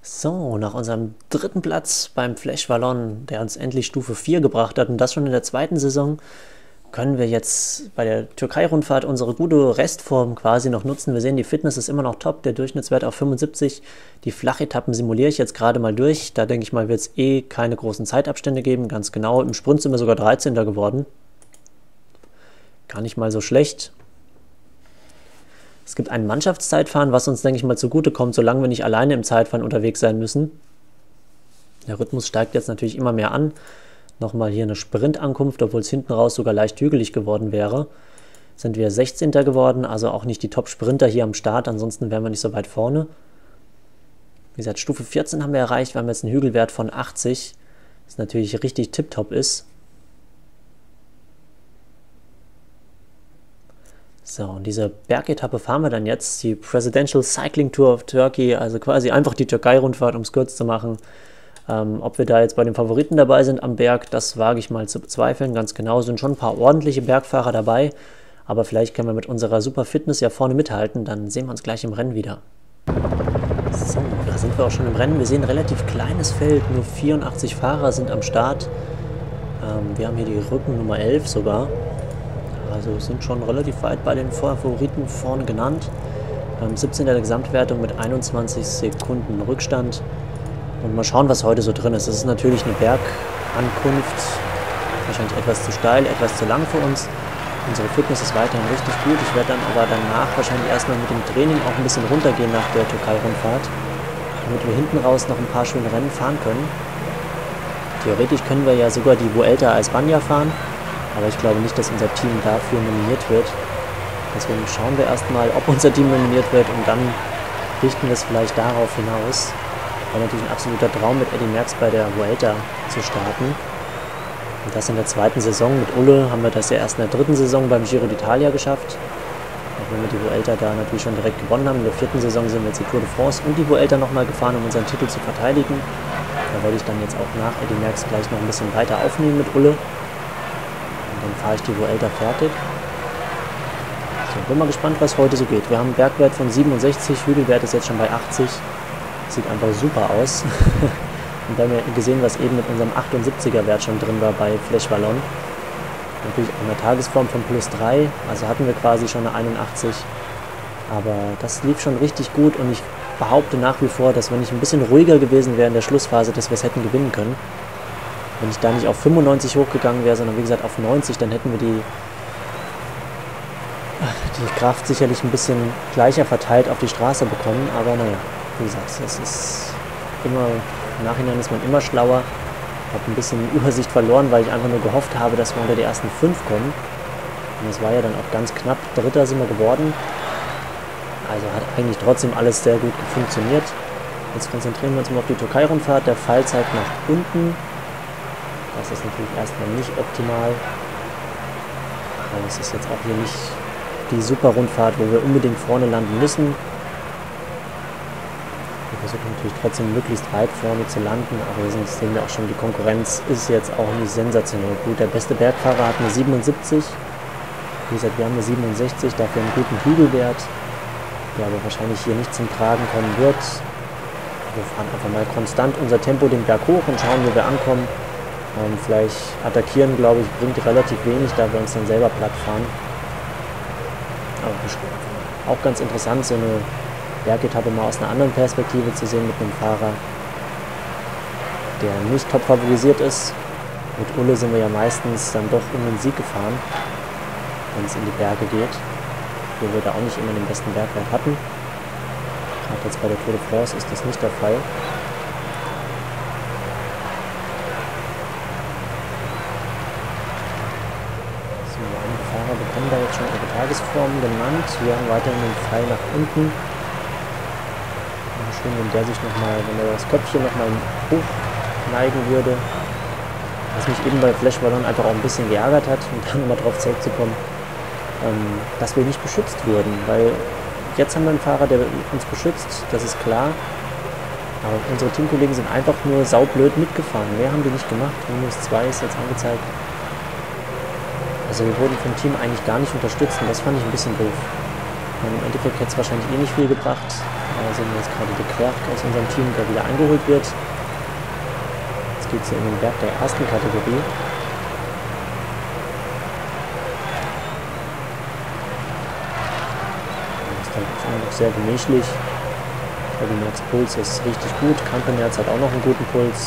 So, nach unserem dritten Platz beim Flash Wallon, der uns endlich Stufe 4 gebracht hat und das schon in der zweiten Saison, können wir jetzt bei der Türkei-Rundfahrt unsere gute Restform quasi noch nutzen. Wir sehen, die Fitness ist immer noch top, der Durchschnittswert auf 75. Die Flachetappen simuliere ich jetzt gerade mal durch. Da denke ich mal, wird es keine großen Zeitabstände geben, ganz genau. Im Sprint sind wir sogar 13. geworden. Gar nicht mal so schlecht. Es gibt ein Mannschaftszeitfahren, was uns, denke ich mal, zugutekommt, solange wir nicht alleine im Zeitfahren unterwegs sein müssen. Der Rhythmus steigt jetzt natürlich immer mehr an. Nochmal hier eine Sprintankunft, obwohl es hinten raus sogar leicht hügelig geworden wäre. Sind wir 16. geworden, also auch nicht die Top-Sprinter hier am Start, ansonsten wären wir nicht so weit vorne. Wie gesagt, Stufe 14 haben wir erreicht, wir haben jetzt einen Hügelwert von 80, was natürlich richtig tipptopp ist. So, und diese Bergetappe fahren wir dann jetzt, die Presidential Cycling Tour of Turkey, also quasi einfach die Türkei-Rundfahrt, um es kurz zu machen. Ob wir da jetzt bei den Favoriten dabei sind am Berg, das wage ich mal zu bezweifeln, ganz genau. Sind schon ein paar ordentliche Bergfahrer dabei, aber vielleicht können wir mit unserer super Fitness ja vorne mithalten, dann sehen wir uns gleich im Rennen wieder. So, da sind wir auch schon im Rennen. Wir sehen ein relativ kleines Feld, nur 84 Fahrer sind am Start. Wir haben hier die Rückennummer 11 sogar. Also sind schon relativ weit bei den Favoriten vorne genannt. 17. der Gesamtwertung mit 21 Sekunden Rückstand. Und mal schauen, was heute so drin ist. Es ist natürlich eine Bergankunft. Wahrscheinlich etwas zu steil, etwas zu lang für uns. Unsere Fitness ist weiterhin richtig gut. Ich werde dann aber danach wahrscheinlich erstmal mit dem Training auch ein bisschen runtergehen nach der Türkei-Rundfahrt, damit wir hinten raus noch ein paar schöne Rennen fahren können. Theoretisch können wir ja sogar die Vuelta a España fahren. Aber ich glaube nicht, dass unser Team dafür nominiert wird. Deswegen schauen wir erstmal, ob unser Team nominiert wird und dann richten wir es vielleicht darauf hinaus. War natürlich ein absoluter Traum, mit Eddy Merckx bei der Vuelta zu starten. Und das in der zweiten Saison. Mit Ulle haben wir das ja erst in der dritten Saison beim Giro d'Italia geschafft. Auch wenn wir die Vuelta da natürlich schon direkt gewonnen haben. In der vierten Saison sind wir jetzt die Tour de France und die Vuelta nochmal gefahren, um unseren Titel zu verteidigen. Da werde ich dann jetzt auch nach Eddy Merckx gleich noch ein bisschen weiter aufnehmen mit Ulle. Dann fahre ich die Vuelta fertig. So, bin mal gespannt, was heute so geht. Wir haben einen Bergwert von 67, Hügelwert ist jetzt schon bei 80. Sieht einfach super aus. Und wir haben ja gesehen, was eben mit unserem 78er Wert schon drin war bei Flash Wallon. Natürlich auch eine Tagesform von +3, also hatten wir quasi schon eine 81. Aber das lief schon richtig gut und ich behaupte nach wie vor, dass wenn ich ein bisschen ruhiger gewesen wäre in der Schlussphase, dass wir es hätten gewinnen können. Wenn ich da nicht auf 95 hochgegangen wäre, sondern wie gesagt auf 90, dann hätten wir die Kraft sicherlich ein bisschen gleicher verteilt auf die Straße bekommen. Aber naja, wie gesagt, das ist immer, im Nachhinein ist man immer schlauer. Ich habe ein bisschen Übersicht verloren, weil ich einfach nur gehofft habe, dass wir unter die ersten 5 kommen. Und das war ja dann auch ganz knapp. Dritter sind wir geworden. Also hat eigentlich trotzdem alles sehr gut funktioniert. Jetzt konzentrieren wir uns mal auf die Türkei-Rundfahrt. Der Pfeil zeigt nach unten. Das ist natürlich erstmal nicht optimal. Aber es ist jetzt auch hier nicht die super Rundfahrt, wo wir unbedingt vorne landen müssen. Wir versuchen natürlich trotzdem möglichst weit vorne zu landen, aber sonst sehen wir auch schon, die Konkurrenz ist jetzt auch nicht sensationell gut. Der beste Bergfahrer hat eine 77. Wie gesagt, wir haben eine 67, dafür einen guten Hügelwert, der aber wahrscheinlich hier nicht zum Tragen kommen wird. Wir fahren einfach mal konstant unser Tempo den Berg hoch und schauen, wo wir ankommen. Vielleicht attackieren, glaube ich, bringt relativ wenig, da wir uns dann selber platt fahren. Aber auch ganz interessant, so eine Bergetappe mal aus einer anderen Perspektive zu sehen mit einem Fahrer, der nicht top favorisiert ist. Mit Ulle sind wir ja meistens dann doch um den Sieg gefahren, wenn es in die Berge geht, wo wir da auch nicht immer den besten Bergwert hatten. Gerade jetzt bei der Tour de France ist das nicht der Fall. Bekommen da jetzt schon ihre Tagesformen genannt. Wir haben weiterhin den Pfeil nach unten. Schön, wenn der sich nochmal, wenn er das Köpfchen nochmal hoch neigen würde. Was mich eben bei Flash Wallon einfach auch ein bisschen geärgert hat, um dann nochmal drauf zurückzukommen, dass wir nicht beschützt wurden. Weil jetzt haben wir einen Fahrer, der uns beschützt, das ist klar. Aber unsere Teamkollegen sind einfach nur saublöd mitgefahren. Mehr haben die nicht gemacht. -2 ist jetzt angezeigt. Also wir wurden vom Team eigentlich gar nicht unterstützt und das fand ich ein bisschen doof. meine, im Endeffekt hätte es wahrscheinlich eh nicht viel gebracht. Da sehen wir jetzt gerade de Klerk aus unserem Team, der wieder eingeholt wird. Jetzt geht es ja in den Berg der ersten Kategorie. Das ist dann immer noch sehr gemächlich. Eddie Merckx Puls ist richtig gut. Campenerz hat auch noch einen guten Puls.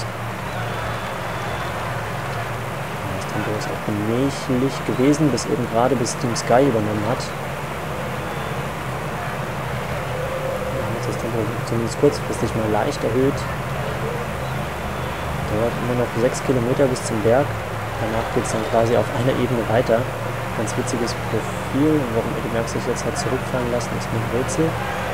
Das Tempo ist auch gemächlich gewesen, bis eben gerade bis Team Sky übernommen hat. Jetzt ist das Tempo zumindest kurzfristig mal leicht erhöht. Dauert immer noch 6 Kilometer bis zum Berg. Danach geht es dann quasi auf einer Ebene weiter. Ganz witziges Profil. Und warum Eddie Merckx sich jetzt hat zurückfallen lassen, ist mir ein Rätsel.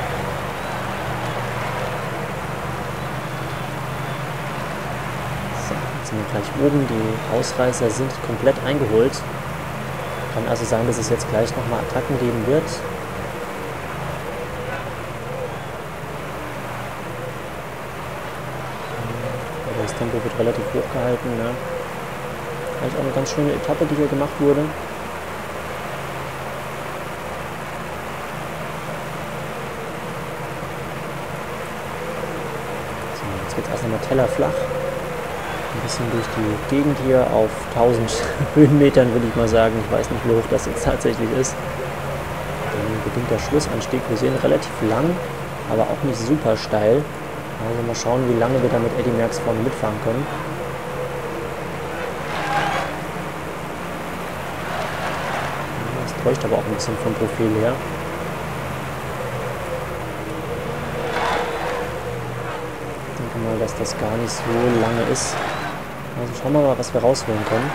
Gleich oben, die Ausreißer sind komplett eingeholt. Kann also sein, dass es jetzt gleich nochmal Attacken geben wird. Aber das Tempo wird relativ hoch gehalten. Ne? Vielleicht auch eine ganz schöne Etappe, die hier gemacht wurde. So, jetzt geht es erst nochmal tellerflach. Ein bisschen durch die Gegend hier auf 1000 Höhenmetern, würde ich mal sagen. Ich weiß nicht, wie hoch das jetzt tatsächlich ist. Dann beginnt der Schlussanstieg. Wir sehen relativ lang, aber auch nicht super steil. Also mal schauen, wie lange wir da mit Eddie Merckx vorne mitfahren können. Das täuscht aber auch ein bisschen vom Profil her. Ich denke mal, dass das gar nicht so lange ist. Also schauen wir mal, was wir rausholen können.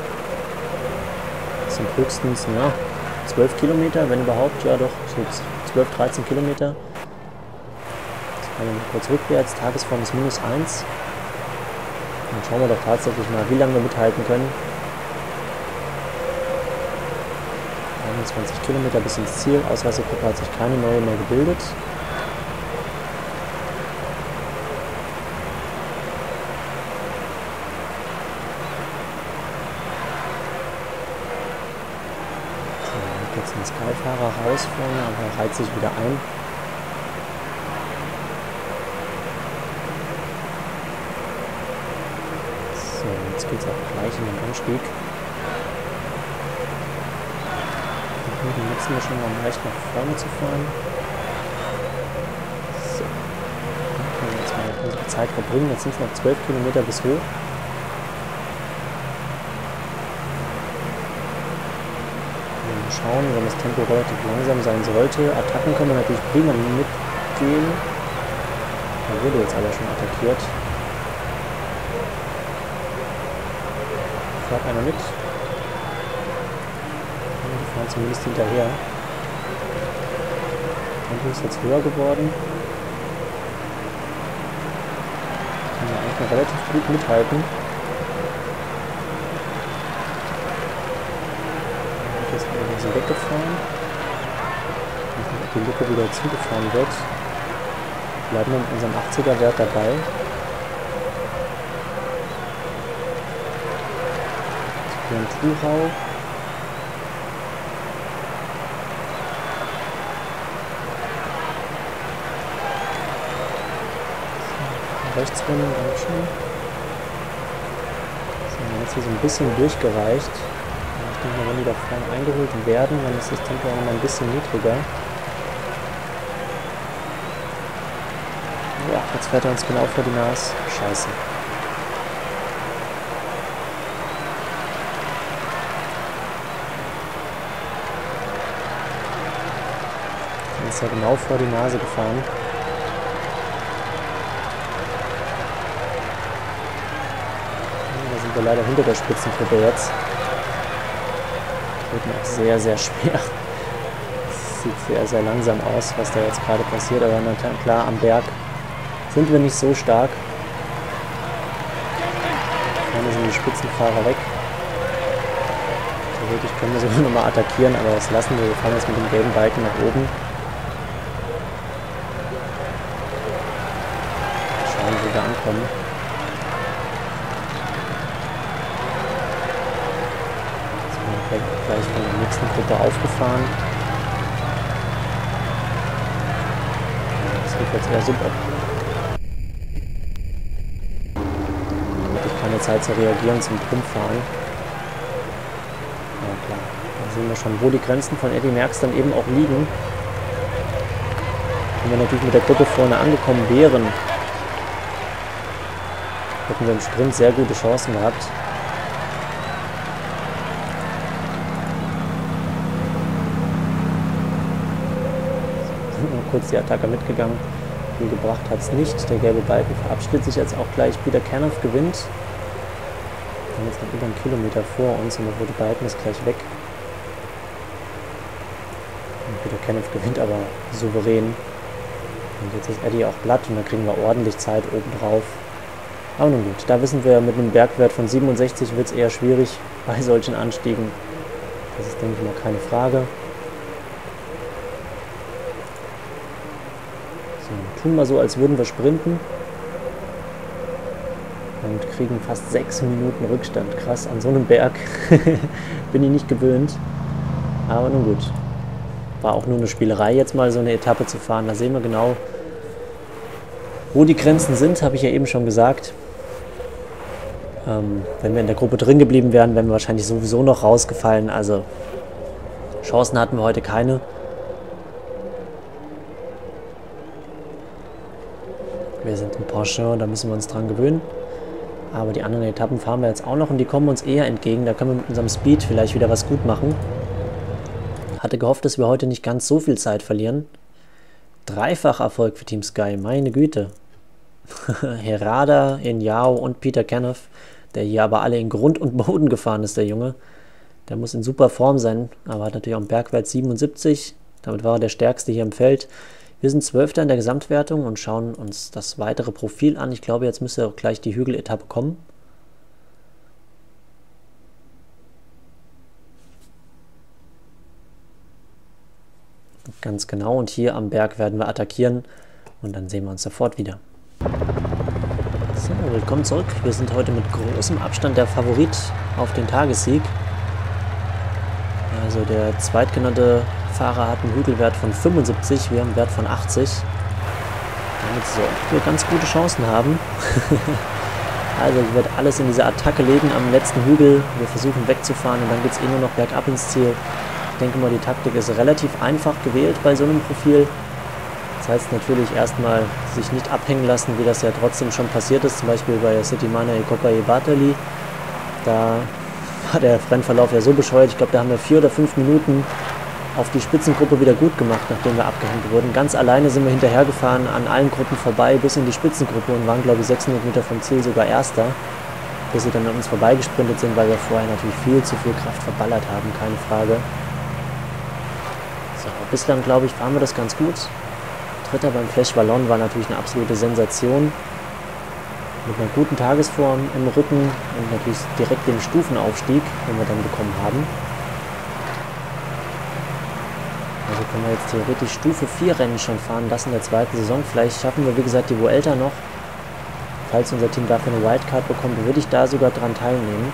Das sind höchstens 12 Kilometer, wenn überhaupt. Ja doch, so 12, 13 Kilometer. Jetzt fahren wir mal kurz rückwärts. Tagesform ist -1. Dann schauen wir doch tatsächlich mal, wie lange wir mithalten können. 21 Kilometer bis ins Ziel. Ausreißergruppe hat sich keine neue mehr gebildet. Jetzt ein Sky-Fahrer raus vorne, aber er reiht sich wieder ein. So, jetzt geht es auch gleich in den Anstieg. Die nutzen wir schon mal, um leicht nach vorne zu fahren. So, dann können wir jetzt mal unsere Zeit verbringen. Jetzt sind es noch 12 Kilometer bis hoch. Schauen, wenn das Tempo relativ langsam sein sollte. Attacken können wir natürlich prima mitgehen. Da wurde jetzt aber schon attackiert. Fährt einer mit. Die fahren zumindest hinterher. Tempo ist jetzt höher geworden. Können wir eigentlich noch relativ gut mithalten. Wir sind weggefahren. Die Lücke wieder zugefahren wird. Bleiben wir mit unserem 80er Wert dabei. Hier ein Thurau. Rechts rum, ganz schön. So, jetzt hier so ein bisschen durchgereicht. Ich denke mal, wenn die da vorne eingeholt werden, dann ist das Tempo auch noch mal ein bisschen niedriger. Ja, jetzt fährt er uns genau vor die Nase. Scheiße. Dann ist er genau vor die Nase gefahren. Da sind wir leider hinter der Spitzengruppe jetzt. Wird mir auch sehr, sehr schwer. Es sieht sehr, sehr langsam aus, was da jetzt gerade passiert. Aber klar, am Berg sind wir nicht so stark. Vorne sind die Spitzenfahrer weg. Theoretisch können wir sogar nochmal attackieren, aber das lassen wir. Wir fahren jetzt mit dem gelben Balken nach oben. Schauen, wo wir ankommen. Gleich von der nächsten Gruppe aufgefahren. lief jetzt eher suboptimal. Da hatte ich keine Zeit zu reagieren zum Trumpffahren. Ja klar, da sehen wir schon, wo die Grenzen von Eddy Merckx dann eben auch liegen. Wenn wir natürlich mit der Gruppe vorne angekommen wären, hätten wir im Sprint sehr gute Chancen gehabt. Kurz die Attacke mitgegangen. Viel gebracht hat es nicht. Der gelbe Balken verabschiedet sich jetzt auch gleich. Peter Kernhoff gewinnt. Wir haben jetzt noch über einen Kilometer vor uns und der rote Balken ist gleich weg. Und Peter Kernhoff gewinnt aber souverän. Und jetzt ist Eddy auch glatt und dann kriegen wir ordentlich Zeit obendrauf. Aber nun gut, da wissen wir, mit einem Bergwert von 67 wird es eher schwierig bei solchen Anstiegen. Das ist, denke ich mal, keine Frage. Tun wir so, als würden wir sprinten und kriegen fast 6 Minuten Rückstand. Krass, an so einem Berg bin ich nicht gewöhnt. Aber nun gut, war auch nur eine Spielerei, jetzt mal so eine Etappe zu fahren. Da sehen wir genau, wo die Grenzen sind, habe ich ja eben schon gesagt. Wenn wir in der Gruppe drin geblieben wären, wären wir wahrscheinlich sowieso noch rausgefallen. Also Chancen hatten wir heute keine. Wir sind in Porsche, da müssen wir uns dran gewöhnen. Aber die anderen Etappen fahren wir jetzt auch noch und die kommen uns eher entgegen. Da können wir mit unserem Speed vielleicht wieder was gut machen. Hatte gehofft, dass wir heute nicht ganz so viel Zeit verlieren. Dreifach Erfolg für Team Sky, meine Güte. Herrada, Enyao und Peter Kernhoff, der hier aber alle in Grund und Boden gefahren ist, der Junge. Der muss in super Form sein, aber hat natürlich auch einen Bergwert 77. Damit war er der Stärkste hier im Feld. Wir sind 12. in der Gesamtwertung und schauen uns das weitere Profil an. Ich glaube, jetzt müsste auch gleich die Hügeletappe kommen. Ganz genau, und hier am Berg werden wir attackieren und dann sehen wir uns sofort wieder. So, willkommen zurück. Wir sind heute mit großem Abstand der Favorit auf den Tagessieg. Also der zweitgenannte Fahrer hat einen Hügelwert von 75, wir haben einen Wert von 80. Damit sollten wir ganz gute Chancen haben. Also ich werde alles in diese Attacke legen am letzten Hügel. Wir versuchen wegzufahren und dann geht es nur noch bergab ins Ziel. Ich denke mal, die Taktik ist relativ einfach gewählt bei so einem Profil. Das heißt natürlich erstmal sich nicht abhängen lassen, wie das ja trotzdem schon passiert ist. Zum Beispiel bei Settimana Ikokai Bartali. Da war der Rennverlauf ja so bescheuert. Ich glaube, da haben wir 4 oder 5 Minuten auf die Spitzengruppe wieder gut gemacht, nachdem wir abgehängt wurden. Ganz alleine sind wir hinterhergefahren, an allen Gruppen vorbei, bis in die Spitzengruppe und waren, glaube ich, 600 Meter vom Ziel sogar Erster, bis sie dann an uns vorbeigesprintet sind, weil wir vorher natürlich viel zu viel Kraft verballert haben, keine Frage. So, bislang, glaube ich, fahren wir das ganz gut. Dritter beim Flash Ballon war natürlich eine absolute Sensation. Mit einer guten Tagesform im Rücken und natürlich direkt dem Stufenaufstieg, den wir dann bekommen haben. Also können wir jetzt theoretisch Stufe 4 Rennen schon fahren lassen in der zweiten Saison. Vielleicht schaffen wir, wie gesagt, die Vuelta noch. Falls unser Team dafür eine Wildcard bekommt, würde ich da sogar dran teilnehmen.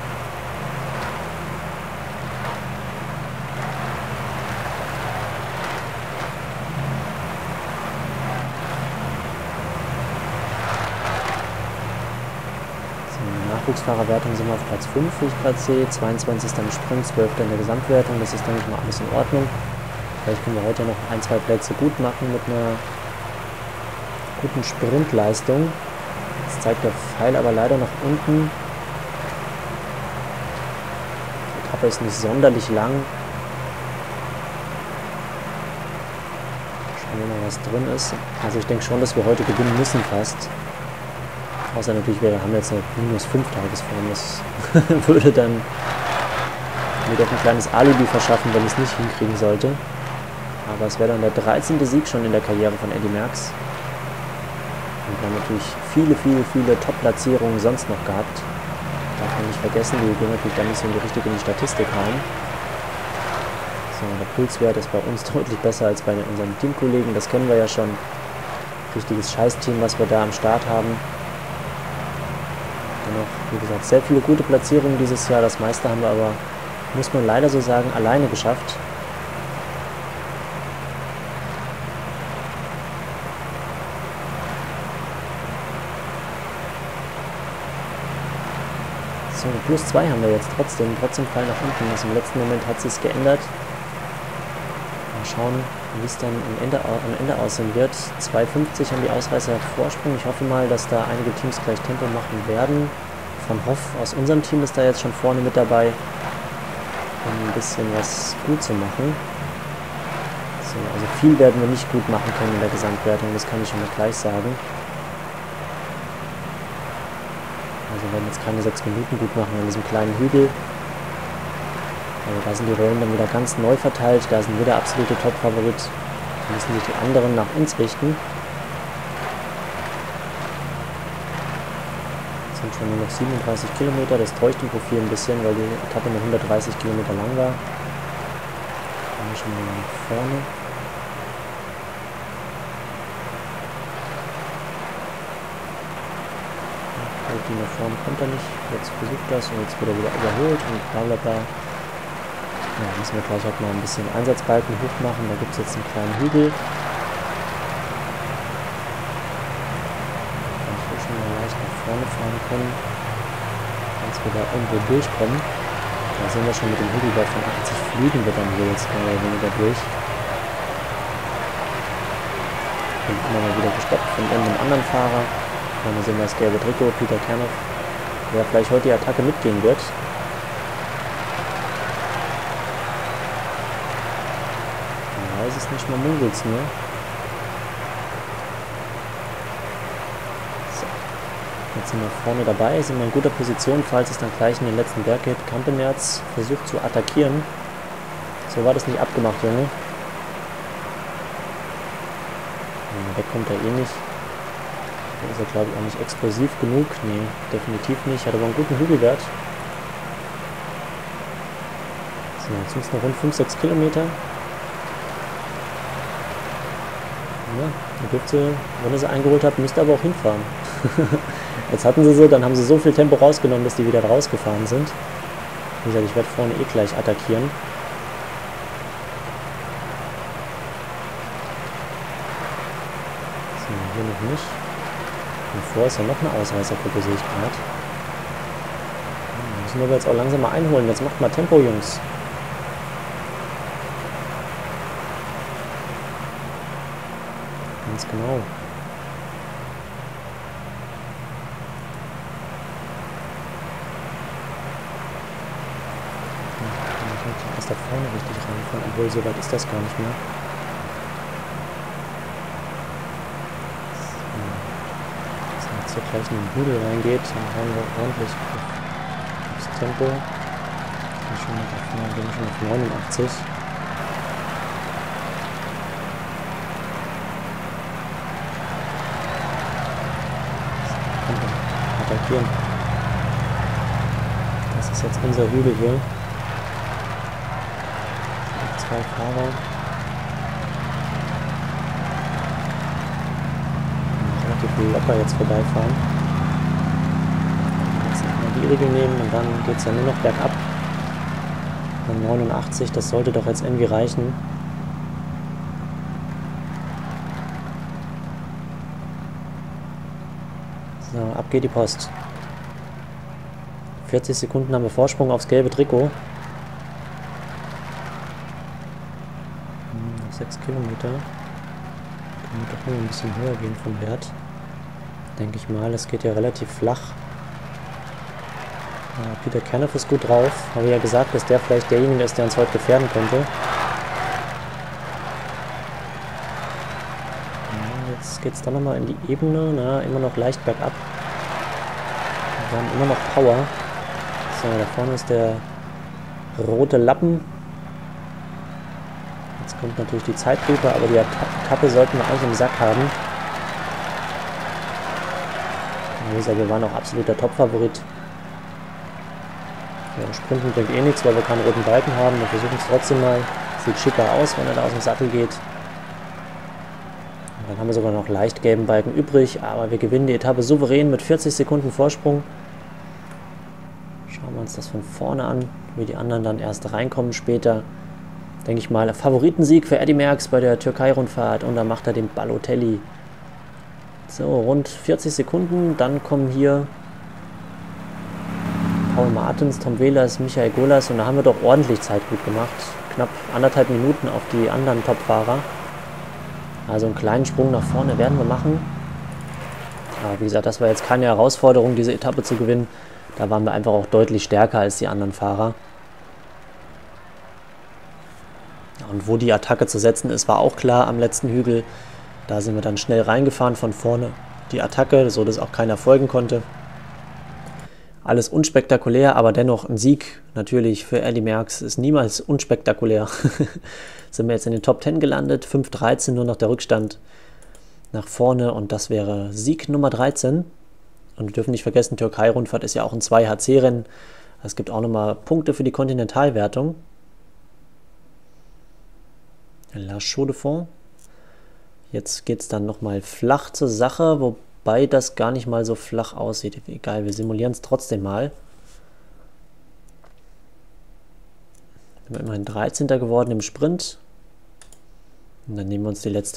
So, in der Nachwuchsfahrerwertung sind wir auf Platz 5, wie ich gerade sehe. 22. im Sprint, 12. in der Gesamtwertung. Das ist, denke ich mal, alles in Ordnung. Vielleicht können wir heute noch 1, 2 Plätze gut machen mit einer guten Sprintleistung. Jetzt zeigt der Pfeil aber leider nach unten. Die Etappe ist nicht sonderlich lang. Schauen wir mal, was drin ist. Also ich denke schon, dass wir heute gewinnen müssen fast. Außer natürlich, wir haben jetzt eine minus 5 Tagesform. Das würde dann mir doch ein kleines Alibi verschaffen, wenn ich es nicht hinkriegen sollte. Aber es wäre dann der 13. Sieg schon in der Karriere von Eddy Merckx. Und wir haben natürlich viele Top-Platzierungen sonst noch gehabt. Darf man nicht vergessen, die gehen natürlich dann nicht so richtig in die Statistik rein. So, der Pulswert ist bei uns deutlich besser als bei unseren Teamkollegen. Das kennen wir ja schon. Richtiges Scheißteam, was wir da am Start haben. Dennoch, wie gesagt, sehr viele gute Platzierungen dieses Jahr. Das meiste haben wir aber, muss man leider so sagen, alleine geschafft. So, +2 haben wir jetzt trotzdem fallen nach unten. Also im letzten Moment hat sich geändert. Mal schauen, wie es dann am Ende aussehen wird. 2,50 haben die Ausreißer Vorsprung. Ich hoffe mal, dass da einige Teams gleich Tempo machen werden. Van Hoff aus unserem Team ist da jetzt schon vorne mit dabei, um ein bisschen was gut zu machen. So, also viel werden wir nicht gut machen können in der Gesamtwertung, das kann ich schon mal gleich sagen. Also wir werden jetzt keine 6 Minuten gut machen an diesem kleinen Hügel. Also da sind die Rollen dann wieder ganz neu verteilt, da sind wir der absolute Top-Favorit. Da müssen sich die anderen nach uns richten. Es sind schon nur noch 37 Kilometer, das täuscht im Profil ein bisschen, weil die Etappe nur 130 Kilometer lang war. Da haben wir schon mal nach vorne. Die nach vorne kommt er nicht, jetzt versucht das und jetzt wird er wieder überholt und bla bla bla. Ja, müssen wir gleich auch mal ein bisschen Einsatzbalken hoch machen, da gibt es jetzt einen kleinen Hügel. Ich will schon mal leicht nach vorne fahren können, als wir da irgendwo durchkommen. Da sehen wir schon mit dem Hügelwert von 80 fliegen wir dann hier jetzt mehr oder weniger durch. Und immer mal wieder gestoppt von irgendeinem anderen Fahrer. Dann sehen wir das gelbe Trikot, Peter Kernow, der vielleicht heute die Attacke mitgehen wird. Man weiß es nicht, man munkelt es nur. So. Jetzt sind wir vorne dabei, sind wir in guter Position, falls es dann gleich in den letzten Berg geht. Campenerz versucht zu attackieren. So war das nicht abgemacht, Junge. Ja, weg kommt er eh nicht. Da ist er, glaube ich, auch nicht explosiv genug. Nee, definitiv nicht. Hat aber einen guten Hügelwert. So, jetzt sind es noch rund 5-6 Kilometer. Ja, da dürfte, wenn ihr sie eingeholt habt, müsst ihr aber auch hinfahren. Jetzt hatten sie sie, dann haben sie so viel Tempo rausgenommen, dass die wieder rausgefahren sind. Wie gesagt, ich werde vorne eh gleich attackieren. So, hier noch nicht. Und vor ist ja noch eine Ausreißergruppe, sehe ich gerade. Müssen wir jetzt auch langsam mal einholen. Jetzt macht mal Tempo, Jungs. Ganz genau. Ich muss erst da vorne richtig reinfahren, obwohl so weit ist das gar nicht mehr. Hier gleich in den Hügel reingeht, dann haben wir ordentlich aufs Tempo. Gehen schon auf 89. Attackieren. Das ist jetzt unser Hügel hier. Zwei Fahrer. Locker jetzt vorbeifahren. Jetzt nochmal die Riegel nehmen und dann geht es ja nur noch bergab. Dann 89, das sollte doch jetzt irgendwie reichen. So, ab geht die Post. 40 Sekunden haben wir Vorsprung aufs gelbe Trikot. Noch 6 Kilometer. Können wir doch nur ein bisschen höher gehen vom Wert. Denke ich mal, es geht ja relativ flach. Peter Kernow ist gut drauf. Habe ich ja gesagt, dass der vielleicht derjenige ist, der uns heute gefährden könnte. Ja, jetzt geht es dann nochmal in die Ebene. Na, immer noch leicht bergab. Wir haben immer noch Power. So, da vorne ist der rote Lappen. Jetzt kommt natürlich die Zeitlupe, aber die Etappe sollten wir eigentlich im Sack haben. Wir waren auch absoluter Top-Favorit. Ja, Sprinten bringt eh nichts, weil wir keinen roten Balken haben. Wir versuchen es trotzdem mal. Sieht schicker aus, wenn er da aus dem Sattel geht. Und dann haben wir sogar noch leicht gelben Balken übrig, aber wir gewinnen die Etappe souverän mit 40 Sekunden Vorsprung. Schauen wir uns das von vorne an, wie die anderen dann erst reinkommen später. Denke ich mal, Favoritensieg für Eddy Merckx bei der Türkei-Rundfahrt und dann macht er den Balotelli. So, rund 40 Sekunden, dann kommen hier Paul Martens, Tom Velas, Michael Golas und da haben wir doch ordentlich Zeit gut gemacht. Knapp 1,5 Minuten auf die anderen Top-Fahrer. Also einen kleinen Sprung nach vorne werden wir machen. Aber wie gesagt, das war jetzt keine Herausforderung, diese Etappe zu gewinnen. Da waren wir einfach auch deutlich stärker als die anderen Fahrer. Und wo die Attacke zu setzen ist, war auch klar am letzten Hügel. Da sind wir dann schnell reingefahren von vorne. Die Attacke, so dass auch keiner folgen konnte. Alles unspektakulär, aber dennoch ein Sieg natürlich für Eddy Merckx ist niemals unspektakulär. Sind wir jetzt in den Top 10 gelandet, 5:13, nur noch der Rückstand nach vorne und das wäre Sieg Nummer 13. Und wir dürfen nicht vergessen, Türkei-Rundfahrt ist ja auch ein 2HC-Rennen. Es gibt auch nochmal Punkte für die Kontinentalwertung. La Chaux-de-Fonds. Jetzt geht es dann nochmal flach zur Sache, wobei das gar nicht mal so flach aussieht. Egal, wir simulieren es trotzdem mal. Wir sind immerhin 13. geworden im Sprint. Und dann nehmen wir uns die letzte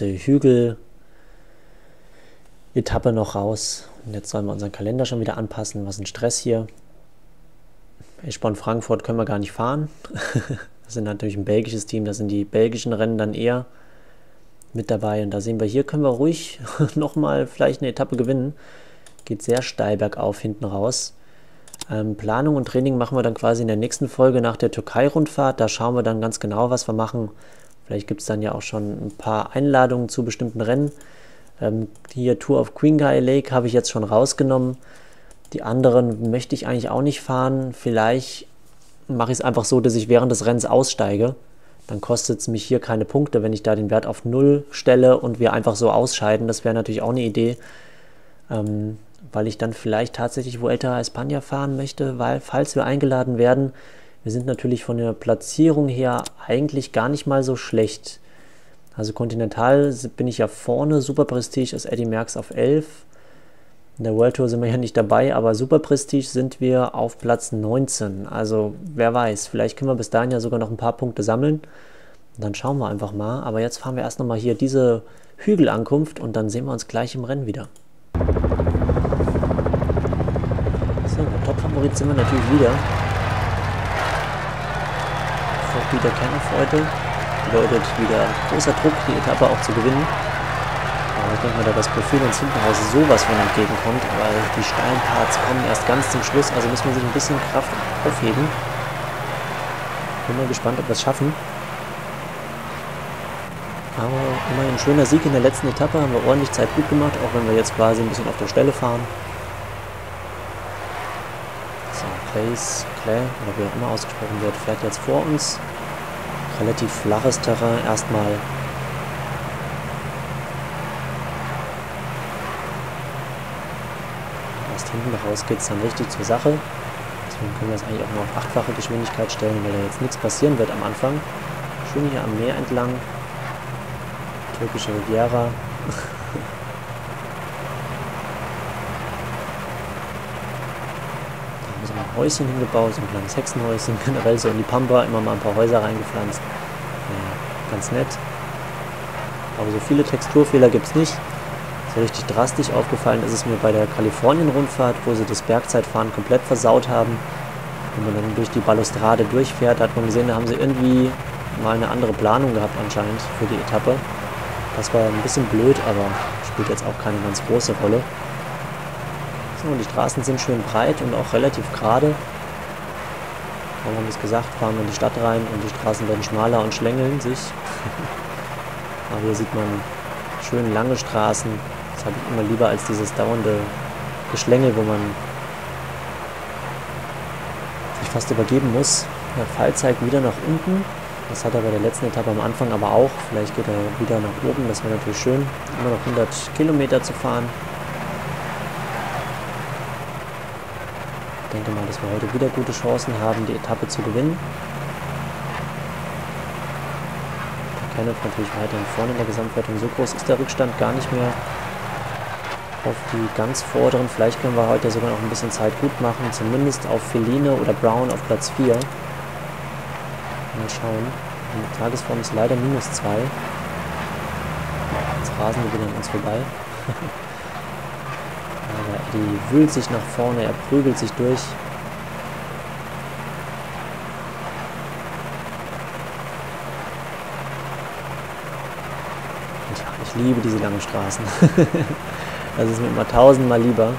Hügel-Etappe noch raus. Und jetzt sollen wir unseren Kalender schon wieder anpassen. Was ein Stress hier. Eschborn-Frankfurt können wir gar nicht fahren. Das sind natürlich ein belgisches Team, da sind die belgischen Rennen dann eher mit dabei. Und da sehen wir, hier können wir ruhig nochmal vielleicht eine Etappe gewinnen. Geht sehr steil bergauf hinten raus. Planung und Training machen wir dann quasi in der nächsten Folge nach der Türkei-Rundfahrt. Da schauen wir dann ganz genau, was wir machen. Vielleicht gibt es dann ja auch schon ein paar Einladungen zu bestimmten Rennen. Hier Tour of Qinghai Lake habe ich jetzt schon rausgenommen. Die anderen möchte ich eigentlich auch nicht fahren. Vielleicht mache ich es einfach so, dass ich während des Rennens aussteige. Dann kostet es mich hier keine Punkte, wenn ich da den Wert auf 0 stelle und wir einfach so ausscheiden. Das wäre natürlich auch eine Idee, weil ich dann vielleicht tatsächlich Vuelta a España fahren möchte, weil falls wir eingeladen werden, wir sind natürlich von der Platzierung her eigentlich gar nicht mal so schlecht. Also Continental bin ich ja vorne, Super Prestige ist Eddy Merckx auf 11. In der World Tour sind wir ja nicht dabei, aber Super Prestige sind wir auf Platz 19. Also wer weiß, vielleicht können wir bis dahin ja sogar noch ein paar Punkte sammeln. Und dann schauen wir einfach mal. Aber jetzt fahren wir erst nochmal hier diese Hügelankunft und dann sehen wir uns gleich im Rennen wieder. So, der Top-Favorit sind wir natürlich wieder. Wieder Kenneth heute. Bedeutet wieder großer Druck, die Etappe auch zu gewinnen. Aber ich denke mal, da das Profil uns hinten raus sowas von entgegenkommt, weil die steilen Parts kommen erst ganz zum Schluss, also muss man sich ein bisschen Kraft aufheben. Bin mal gespannt, ob wir es schaffen. Aber immerhin ein schöner Sieg in der letzten Etappe, haben wir ordentlich Zeit gut gemacht, auch wenn wir jetzt quasi ein bisschen auf der Stelle fahren. So, Place, Clay, oder wie auch immer ausgesprochen wird, fährt jetzt vor uns. Relativ flaches Terrain erstmal. Erst hinten raus geht es dann richtig zur Sache. Deswegen können wir das eigentlich auch nur auf 8-fache Geschwindigkeit stellen, weil da jetzt nichts passieren wird am Anfang. Schön hier am Meer entlang. Türkische Riviera. Häuschen hingebaut, so ein kleines Hexenhäuschen, generell so in die Pampa, immer mal ein paar Häuser reingepflanzt. Ja, ganz nett. Aber so viele Texturfehler gibt es nicht. So richtig drastisch aufgefallen ist es mir bei der Kalifornien-Rundfahrt, wo sie das Bergzeitfahren komplett versaut haben. Wenn man dann durch die Balustrade durchfährt, hat man gesehen, da haben sie irgendwie mal eine andere Planung gehabt anscheinend für die Etappe. Das war ein bisschen blöd, aber spielt jetzt auch keine ganz große Rolle. So, und die Straßen sind schön breit und auch relativ gerade. Wir haben es gesagt, fahren wir in die Stadt rein und die Straßen werden schmaler und schlängeln sich. Aber hier sieht man schön lange Straßen. Das habe ich immer lieber als dieses dauernde Geschlängel, wo man sich fast übergeben muss. Der Pfeil zeigt wieder nach unten. Das hat er bei der letzten Etappe am Anfang aber auch. Vielleicht geht er wieder nach oben. Das wäre natürlich schön. Immer noch 100 Kilometer zu fahren. Ich denke mal, dass wir heute wieder gute Chancen haben, die Etappe zu gewinnen. Der Kenneth natürlich weiterhin vorne in der Gesamtwertung. So groß ist der Rückstand gar nicht mehr auf die ganz vorderen. Vielleicht können wir heute sogar noch ein bisschen Zeit gut machen. Zumindest auf Feline oder Brown auf Platz 4. Mal schauen. Die Tagesform ist leider -2. Jetzt rasen wir wieder an uns vorbei. Aber Eddy wühlt sich nach vorne, er prügelt sich durch. liebe diese langen Straßen. Das ist mir immer tausendmal lieber.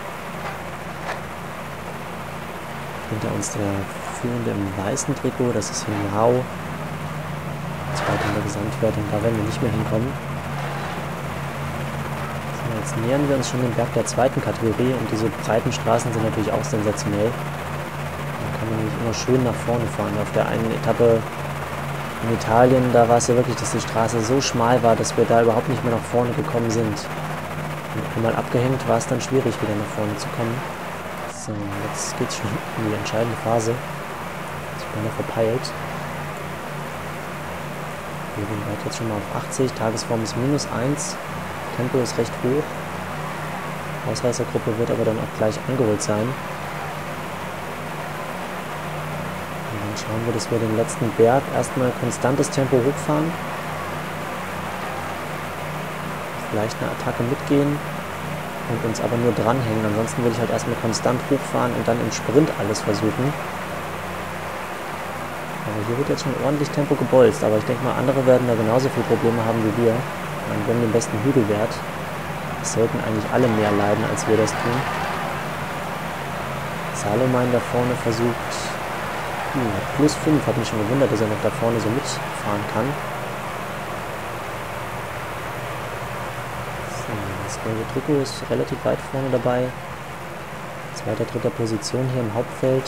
Hinter uns der Führende im weißen Trikot, das ist Hinao. Zweiter in der Gesamtwertung, da werden wir nicht mehr hinkommen. So, jetzt nähern wir uns schon dem Berg der zweiten Kategorie und diese breiten Straßen sind natürlich auch sensationell. Da kann man nämlich immer schön nach vorne fahren. Auf der einen Etappe in Italien, da war es ja wirklich, dass die Straße so schmal war, dass wir da überhaupt nicht mehr nach vorne gekommen sind. Und einmal abgehängt war es dann schwierig, wieder nach vorne zu kommen. So, jetzt geht es schon in die entscheidende Phase. Jetzt bin ich noch verpeilt. Wir sind jetzt schon mal auf 80, Tagesform ist -1, Tempo ist recht hoch. Ausreißergruppe wird aber dann auch gleich eingeholt sein. Und dann schauen wir, dass wir den letzten Berg erstmal konstantes Tempo hochfahren. Vielleicht eine Attacke mitgehen und uns aber nur dranhängen. Ansonsten will ich halt erstmal konstant hochfahren und dann im Sprint alles versuchen. Aber hier wird jetzt schon ordentlich Tempo gebolzt, aber ich denke mal, andere werden da genauso viele Probleme haben wie wir. Wir haben den besten Hügelwert. Es sollten eigentlich alle mehr leiden, als wir das tun. Salomein da vorne versucht, +5, hat mich schon gewundert, dass er noch da vorne so mitfahren kann. So, das gelbe Trikot ist relativ weit vorne dabei. Zweiter, dritter Position hier im Hauptfeld.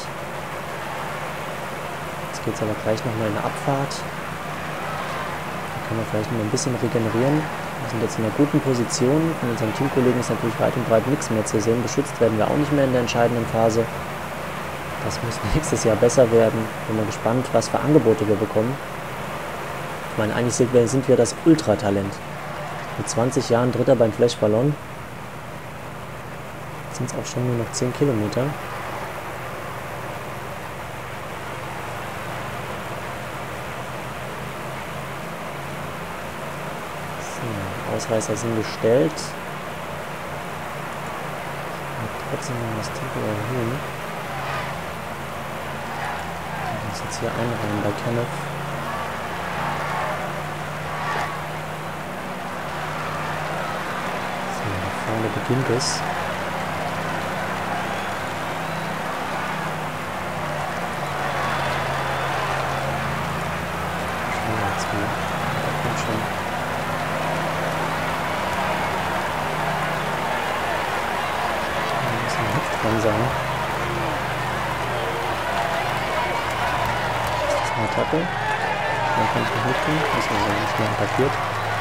Jetzt geht es aber gleich nochmal in eine Abfahrt. Da können wir vielleicht noch ein bisschen regenerieren. Wir sind jetzt in einer guten Position. Von unseren Teamkollegen ist natürlich weit und breit nichts mehr zu sehen. Beschützt werden wir auch nicht mehr in der entscheidenden Phase. Das muss nächstes Jahr besser werden. Bin mal gespannt, was für Angebote wir bekommen. Ich meine, eigentlich sind wir das Ultratalent. Mit 20 Jahren Dritter beim Flashballon. Jetzt sind es auch schon nur noch 10 Kilometer. So, Ausreißer sind gestellt. Trotzdem noch das Tempo erhöhen. Jetzt hier einreihen bei Kenneth. So, da vorne beginnt es. Schneller als wir. Da kommt schon. Da muss ein Hüpf dran sein. Attacke. Dann kann ich nicht mitgehen, muss man sagen, nicht mehr attackiert.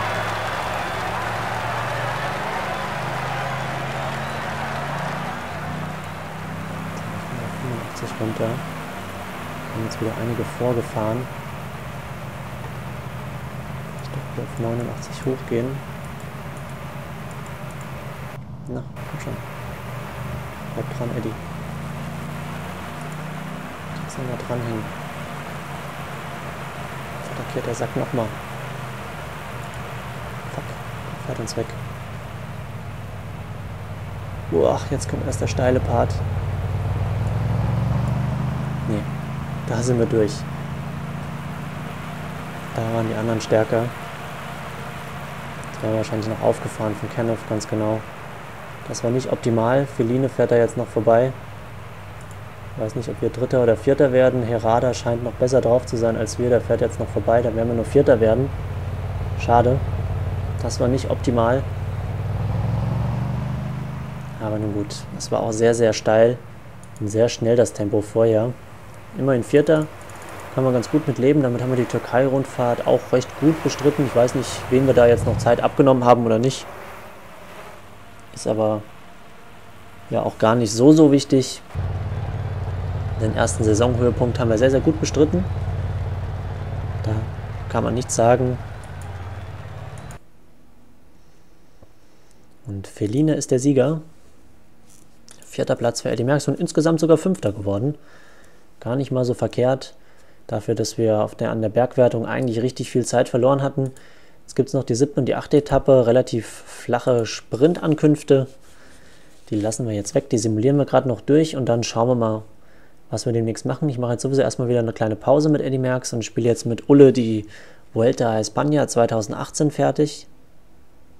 So, 85 runter. Haben jetzt wieder einige vorgefahren. Ich glaube, wir auf 89 hochgehen. Na, komm schon. Bleib dran, Eddie. Jetzt noch mal dranhängen. Attackiert der Sack nochmal. Fuck, der fährt uns weg. Boah, jetzt kommt erst der steile Part. Nee, da sind wir durch. Da waren die anderen stärker. Das war wahrscheinlich noch aufgefahren von Kenneth, ganz genau. Das war nicht optimal. Feline fährt da jetzt noch vorbei. Ich weiß nicht, ob wir Dritter oder Vierter werden. Herada scheint noch besser drauf zu sein als wir. Der fährt jetzt noch vorbei. Da werden wir nur Vierter werden. Schade. Das war nicht optimal. Aber nun gut. Das war auch sehr, sehr steil. Und sehr schnell das Tempo vorher. Immerhin Vierter. Kann man ganz gut mit leben. Damit haben wir die Türkei-Rundfahrt auch recht gut bestritten. Ich weiß nicht, wen wir da jetzt noch Zeit abgenommen haben oder nicht. Ist aber ja auch gar nicht so wichtig. Den ersten Saisonhöhepunkt haben wir sehr, sehr gut bestritten. Da kann man nichts sagen. Und Feline ist der Sieger. 4. Platz für Eddy Merckx und insgesamt sogar 5. geworden. Gar nicht mal so verkehrt. Dafür, dass wir an der Bergwertung eigentlich richtig viel Zeit verloren hatten. Jetzt gibt es noch die 7. und die 8. Etappe. Relativ flache Sprintankünfte. Die lassen wir jetzt weg. Die simulieren wir gerade noch durch und dann schauen wir mal, was wir demnächst machen. Ich mache jetzt sowieso erstmal wieder eine kleine Pause mit Eddy Merckx und spiele jetzt mit Ulle die Vuelta a España 2018 fertig.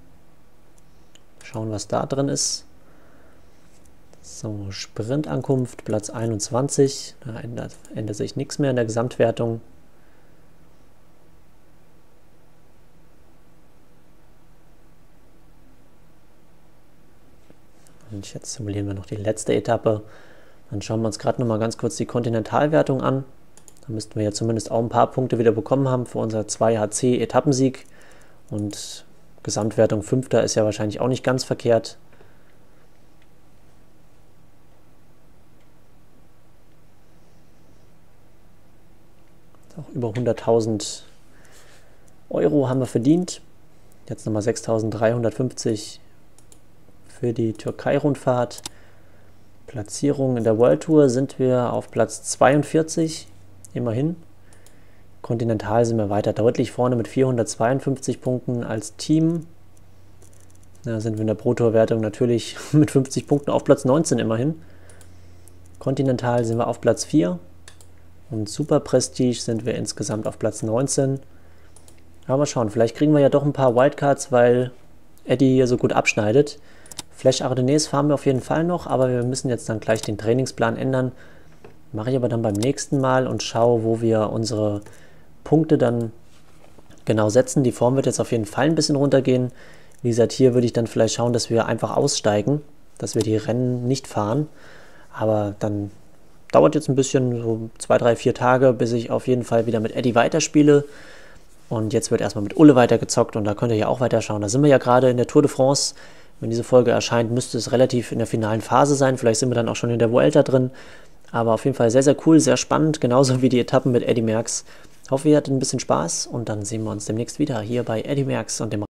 Schauen, was da drin ist. So, Sprintankunft, Platz 21. Da ändert sich nichts mehr in der Gesamtwertung. Und jetzt simulieren wir noch die letzte Etappe. Dann schauen wir uns gerade noch mal ganz kurz die Kontinentalwertung an. Da müssten wir ja zumindest auch ein paar Punkte wieder bekommen haben für unser 2HC-Etappensieg. Und Gesamtwertung 5. ist ja wahrscheinlich auch nicht ganz verkehrt. Auch über 100.000 Euro haben wir verdient. Jetzt nochmal 6.350 für die Türkei-Rundfahrt. Platzierung in der World Tour sind wir auf Platz 42, immerhin. Kontinental sind wir weiter deutlich vorne mit 452 Punkten als Team. Da sind wir in der Pro-Tour-Wertung natürlich mit 50 Punkten auf Platz 19 immerhin. Kontinental sind wir auf Platz 4 und Super Prestige sind wir insgesamt auf Platz 19. Aber mal schauen, vielleicht kriegen wir ja doch ein paar Wildcards, weil Eddie hier so gut abschneidet. Flèche Ardennaises fahren wir auf jeden Fall noch, aber wir müssen jetzt dann gleich den Trainingsplan ändern. Mache ich aber dann beim nächsten Mal und schaue, wo wir unsere Punkte dann genau setzen. Die Form wird jetzt auf jeden Fall ein bisschen runtergehen. Wie gesagt, hier würde ich dann vielleicht schauen, dass wir einfach aussteigen, dass wir die Rennen nicht fahren. Aber dann dauert jetzt ein bisschen, so 2, 3, 4 Tage, bis ich auf jeden Fall wieder mit Eddie weiterspiele. Und jetzt wird erstmal mit Ulle weitergezockt und da könnt ihr ja auch weiterschauen. Da sind wir ja gerade in der Tour de France. Wenn diese Folge erscheint, müsste es relativ in der finalen Phase sein. Vielleicht sind wir dann auch schon in der Vuelta drin. Aber auf jeden Fall sehr, sehr cool, sehr spannend. Genauso wie die Etappen mit Eddy Merckx. Ich hoffe, ihr hattet ein bisschen Spaß und dann sehen wir uns demnächst wieder hier bei Eddy Merckx und dem